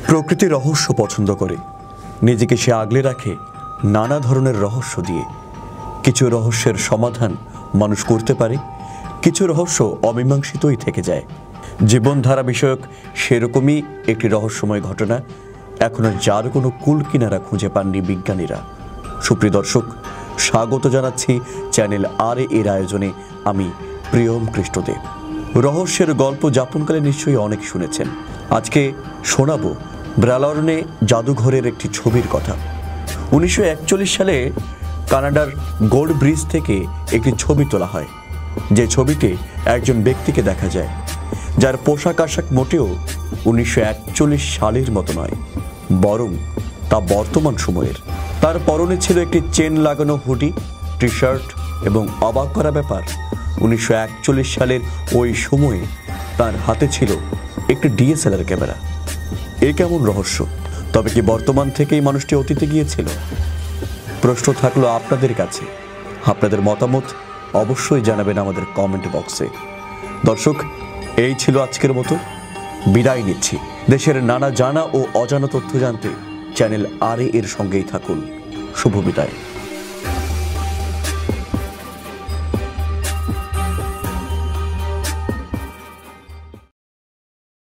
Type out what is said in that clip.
প্রকৃতি রহস্য পছন্দ করে, নিজেকে সে আগলে রাখে নানা ধরনের রহস্য দিয়ে। কিছু রহস্যের সমাধান মানুষ করতে পারে, কিছু রহস্য অমীমাংসিতই থেকে যায়। জীবনধারা বিষয়ক সেরকমই একটি রহস্যময় ঘটনা এখনো যার কোনো কুল কিনারা খুঁজে পাননি বিজ্ঞানীরা। সুপ্রিয় দর্শক, স্বাগত জানাচ্ছি চ্যানেল আর এর আয়োজনে। আমি প্রিয়ম কৃষ্ণদেব। রহস্যের গল্প যাপনকালে নিশ্চয়ই অনেক শুনেছেন। আজকে শোনাবো ব্রালর্নে জাদুঘরের একটি ছবির কথা। 1941 সালে কানাডার গোল্ড ব্রিজ থেকে একটি ছবি তোলা হয়, যে ছবিতে একজন ব্যক্তিকে দেখা যায় যার পোশাক আশাক মোটেও 1941 সালের মতো নয়, বরং তা বর্তমান সময়ের। তার পরনে ছিল একটি চেন লাগানো হুডি, টি শার্ট এবং অবাক করা ব্যাপার, 1941 সালের ওই সময়ে তার হাতে ছিল একটি ডিএসএলআর ক্যামেরা। এ কেমন রহস্য? তবে কি বর্তমান থেকেই মানুষটি অতীতে গিয়েছিল? প্রশ্ন থাকলো আপনাদের কাছে। আপনাদের মতামত অবশ্যই জানাবেন আমাদের কমেন্ট বক্সে। দর্শক, এই ছিল আজকের মতো। বিদায় নিচ্ছি। দেশের নানা জানা ও অজানা তথ্য জানতে চ্যানেল আর এর সঙ্গেই থাকুন। শুভ বিদায়।